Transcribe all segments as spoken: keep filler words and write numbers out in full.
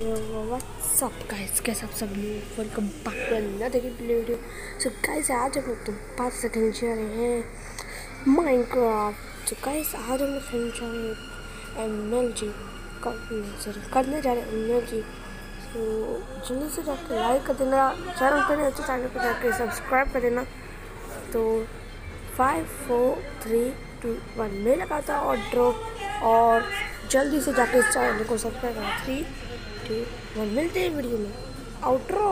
WhatsApp guys, कैसे आप सब लोग, welcome back to another video. So guys, आज हम लोग तो पाँच सेकंड जा रहे हैं माइनक्राफ्ट। तो गाइस, आज हम लोग खेलने जा रहे हैं एम एल जी सॉरी करने जा रहे हैं एम एल जी। तो जल्दी से जाकर लाइक कर देना, चैनल पर नहीं तो चैनल पर जाकर सब्सक्राइब कर देना। तो five four three two one में लगाता और ड्रॉप, और जल्दी से जाकर इस चैनल को सब्सक्राइब करा। थ्री टू वन, मिलते हैं वीडियो में आउटरो।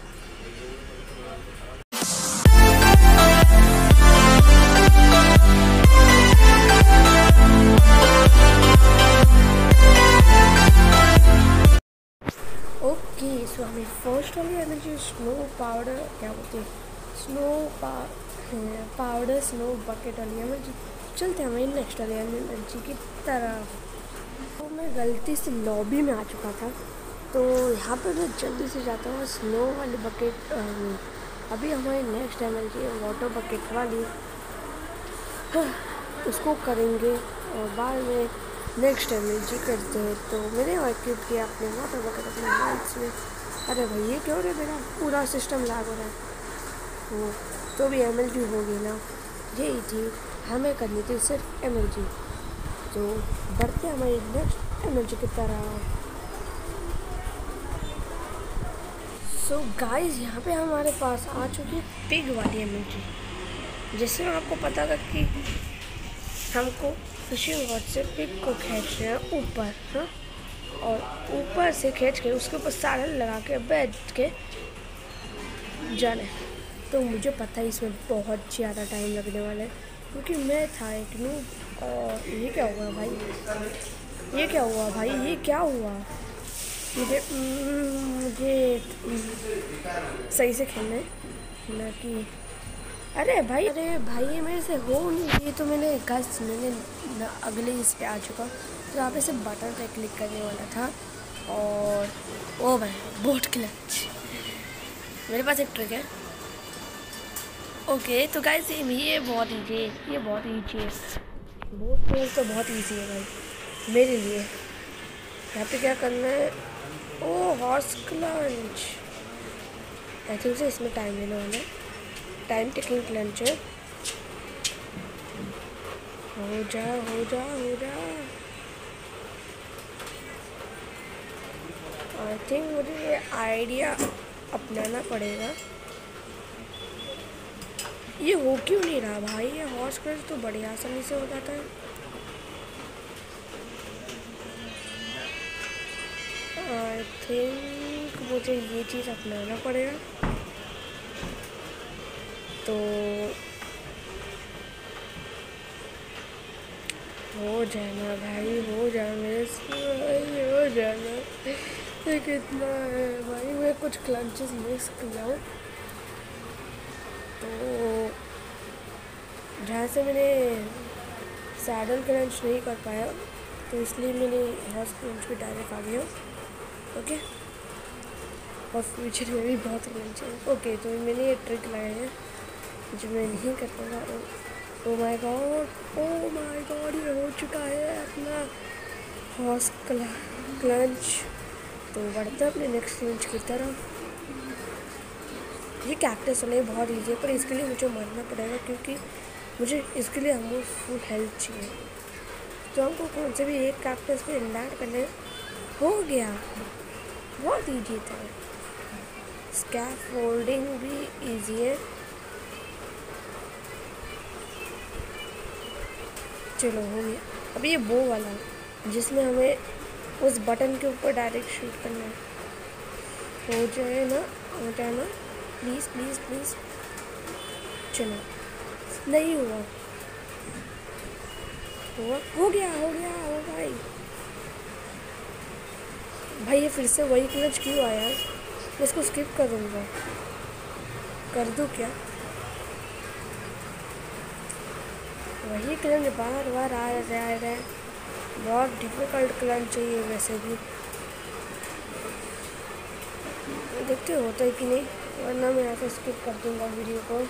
ओके, सो हमें फर्स्ट वाली एनर्जी स्नो पाउडर क्या बोलते हैं, स्नो पाउडर स्नो बकेट वाली एनर्जी। चलते हैं हमें नेक्स्ट वाली एनर्जी की तरफ। तो मैं गलती से लॉबी में आ चुका था, तो यहाँ पर मैं जल्दी से जाता हूँ स्नो वाली बकेट में। अभी हमारी नेक्स्ट एनर्जी है वाटर बकेट वाली, उसको करेंगे और बाद में नेक्स्ट एनर्जी करते हैं। तो मैंने इक्विप किया अपने वाटर बकेट अपने हाथ में। अरे भाई, ये क्यों रे, मेरा पूरा सिस्टम लैग हो रहा है। वो तो भी एनर्जी होगी ना, यही थी हमें करनी थी सिर्फ एनर्जी। तो बढ़ते हैं हमारी नेक्स्ट एनर्जी की तरह। सो गाइस, यहाँ पे हमारे पास आ चुकी है पिग वाली एनर्जी। जैसे आपको पता था कि हमको फिशिंग रॉड से पिग को खींच रहे हैं ऊपर, हाँ, और ऊपर से खींच के उसके ऊपर सालन लगा के बैठ के जाने। तो मुझे पता है इसमें बहुत ज़्यादा टाइम लगने वाला है, क्योंकि मैं था एक नूब। और ये क्या हुआ भाई, ये क्या हुआ भाई, ये क्या हुआ। मुझे मुझे सही से खेलना है ना कि अरे भाई, अरे भाई ये मेरे से हो नहीं। ये तो मैंने गस मैंने अगले इस पे आ चुका, तो यहाँ पे सिर्फ बटन पे क्लिक करने वाला था। और ओ भाई, बोट क्लच। मेरे पास एक ट्रिक है। ओके, तो गाइस ये बहुत ईजी है, ये बहुत ईजी है। बोट क्लच तो बहुत ईजी है भाई मेरे लिए। यहाँ पे क्या करना है, oh horse clutch. I think से इसमें टाइम लेने वाला है, टाइम टेकिंग क्लच है। हो जा हो जा हो जा। आई थिंक मुझे ये आइडिया अपनाना पड़ेगा। ये हो क्यों नहीं रहा भाई, ये हॉर्स क्लच तो बड़ी आसानी से हो जाता है। आई थिंक मुझे ये चीज़ अपनाना पड़ेगा। तो हो जाना भाई, हो जाना मेरे से, हो जाना। ये कितना है भाई, मैं कुछ क्लंचेस मिस किया हूँ। तो जहाँ से मैंने सैडल क्रंच नहीं कर पाया, तो इसलिए मैंने हॉर्स क्रंच पे डायरेक्ट आ गया। ओके, और फ्यूचर में भी बहुत क्रंच है। ओके, तो मैंने ये ट्रिक लगाया है जो मैं नहीं कर पाऊँगा। Oh my god, oh my god, ये हो चुका है अपना हॉर्स क्लंच। तो बढ़ते अपने नेक्स्ट क्लंच की तरफ। ये कैक्टस वाले बहुत ईजी है, पर इसके लिए मुझे मरना पड़ेगा, क्योंकि मुझे इसके लिए हमको फुल हेल्थ चाहिए। तो हमको कौन से भी एक कैक्टस पे लैंड करने हो गया, बहुत ईजी था। स्कैफोल्डिंग भी ईजी है। चलो हो गया। अभी ये बो वाला जिसमें हमें उस बटन के ऊपर डायरेक्ट शूट करना है। हो जाए ना, हो जाए ना, प्लीज़ प्लीज़ प्लीज़। चलो, नहीं हुआ, हुआ हो गया हो गया हो भाई। भाई ये फिर से वही क्लच क्यों आया, मैं इसको स्किप करूँगा। कर दूँ क्या, वही क्लच बार बार आ रहा है। बहुत डिफिकल्ट क्लच चाहिए वैसे भी, देखते होता है कि नहीं, वरना मैं ऐसे स्किप कर दूँगा वीडियो को।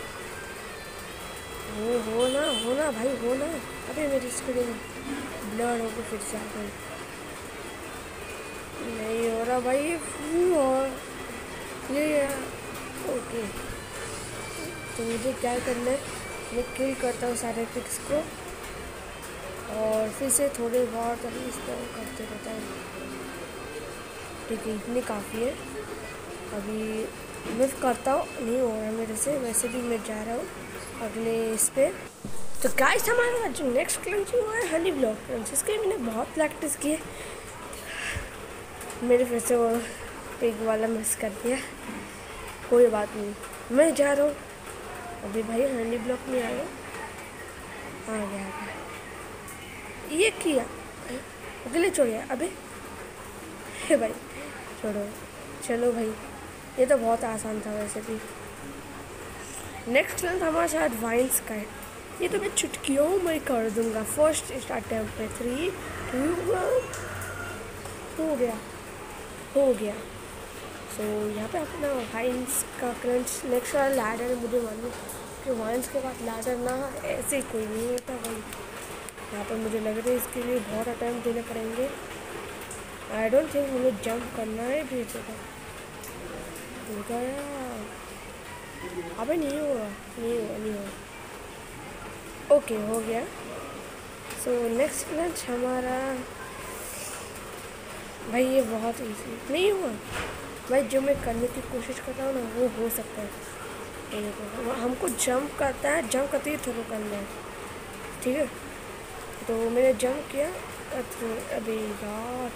हो हो ना हो ना भाई, हो ना। अबे मेरी स्क्रीन ब्लर होकर फिर से आ गई। नहीं हो रहा गया भाई और ये ओके। तो मुझे क्या करना है, मैं किल करता हूँ सारे पिक्स को और फिर से थोड़े बहुत अभी इस्तेमाल करते रहता हूँ। ठीक है, इतनी काफ़ी है। अभी मैं करता हूँ, नहीं हो रहा मेरे से, वैसे भी मैं जा रहा हूँ अगले इस पर। तो गाइस हमारा जो नेक्स्ट क्लंचिंग हुआ है हनी ब्लॉक क्रंच, इसके मैंने बहुत प्रैक्टिस की है, मेरे फिर से वो पिग वाला मिस कर दिया। कोई बात नहीं, मैं जा रहा हूँ अभी भाई। हनी ब्लॉक में आया, आ गया आ गया। ये किया अगले छोड़िया अबे हे भाई, छोड़ो चलो भाई, ये तो बहुत आसान था वैसे भी। नेक्स्ट क्लंच हमारे साथ वाइन्स का है, ये तो मैं चुटकियों में कर दूंगा। फर्स्ट अटेम्प्ट पे थ्री टू वन, हो गया हो गया। सो so, यहाँ पे अपना वाइन्स का क्रंच। नेक्स्ट वाला लैडर, मुझे मालूम कि वाइन्स के बाद लैडर ना ऐसे कोई नहीं होता भाई। यहाँ पे मुझे लग रहा है इसके लिए बहुत अटैम्प्ट देने पड़ेंगे। आई डोंट थिंक मुझे जंप करना है भी जगह हो गया। अबे नहीं हुआ नहीं हुआ नहीं हुआ ओके okay, हो गया। सो नेक्स्ट क्रंच हमारा भाई, ये बहुत इजी नहीं हुआ भाई। जो मैं करने की कोशिश कर रहा हूँ ना वो हो सकता है। देखो हमको जंप करता है, जंप करते ही थ्रो करना है, ठीक है। तो मैंने जंप किया थ्रो। अभी यार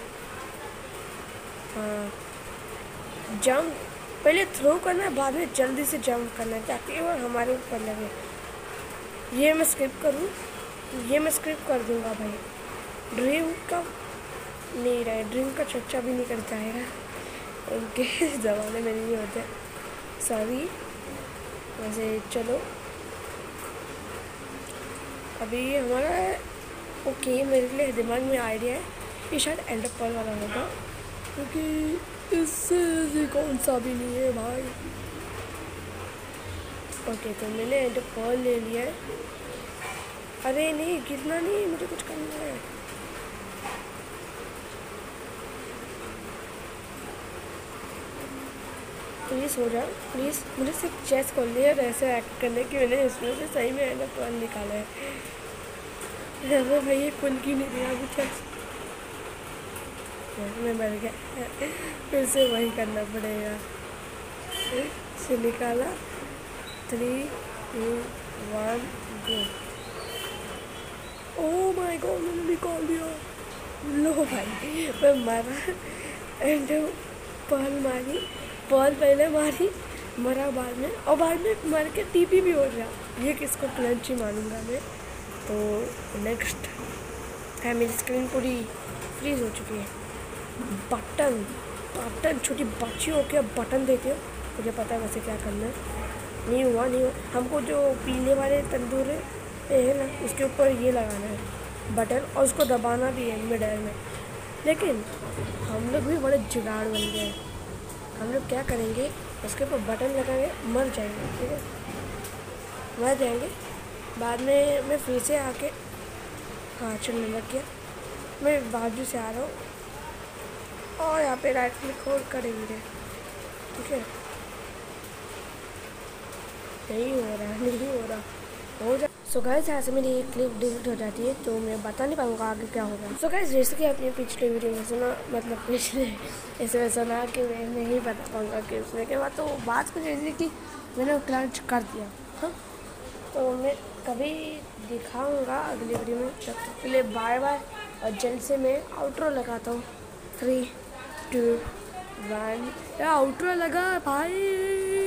हाँ, जंप पहले थ्रो करना है, बाद में जल्दी से जंप करना है ताकि वो हमारे ऊपर लगे। ये मैं स्किप करूँ, ये मैं स्किप कर दूँगा भाई। ड्रीम का नहीं रहा है, ड्रीम का चर्चा भी नहीं करता है, उनके ज़माने में नहीं होते, सॉरी। वैसे चलो अभी हमारा ओके, मेरे लिए दिमाग में आइडिया है, ये शायद एंड अप वाला होगा क्योंकि इससे कौन सा भी नहीं है भाई। ओके तो मैंने एंड अप ले लिया है। अरे नहीं, गिरना नहीं, मुझे कुछ करना है। प्लीज़ हो जाओ प्लीज़, मुझे सिर्फ चेस खोल लिया और ऐसे एक्ट करने की मैंने इसमें से सही में एंड अप निकाला है। वो भाई ये खुल की नहीं दिया अभी चेस, मैं मर गया। फिर से वही करना पड़ेगा। से निकाला, three two one go. Oh my god, मैंने निकाल दिया। लो भाई मैं मारा एंड पर्ल मारी, पर्ल पहले मारी, मरा बाद में, और बाद में मर के टीपी भी हो गया। ये किसको क्लंच ही मानूंगा मैं। तो नेक्स्ट है, मेरी स्क्रीन पूरी फ्रीज हो चुकी है। बटन बटन छोटी बच्ची हो के बटन देते हो, मुझे पता है वैसे क्या करना है। नहीं हुआ नहीं हुआ, हमको जो पीले वाले तंदूर है ना उसके ऊपर ये लगाना है बटन, और उसको दबाना भी है मिड एयर में। लेकिन हम लोग भी बड़े जुगाड़ बन गए। हम लोग क्या करेंगे, उसके ऊपर बटन लगाएंगे, मर जाएंगे, ठीक है, मर जाएंगे। बाद में मैं फिर से आके, हाँ चलने लग गया, मैं बाजू से आ रहा हूँ और यहाँ पे राइट क्लिक होल्ड करेंगे, ठीक है। नहीं हो रहा नहीं हो रहा हो जा सो गाइस, यहाँ से मेरी एक क्लिप डिलीट हो जाती है तो मैं बता नहीं पाऊँगा आगे क्या होगा। सो गाइस, जैसे कि आपने पिछले वीडियो में सुना, मतलब पिछले इसमें सुना कि मैं नहीं बता पाऊँगा कि उसने के बाद, तो बात कुछ ऐसी कि मैंने क्लच कर दिया। हाँ, तो मैं कभी दिखाऊँगा अगली वीडियो में। तब तक के लिए बाय बाय, और जल्द से मैं आउट्रो लगाता हूँ। थ्री टू वन, आउट्रो लगा भाई।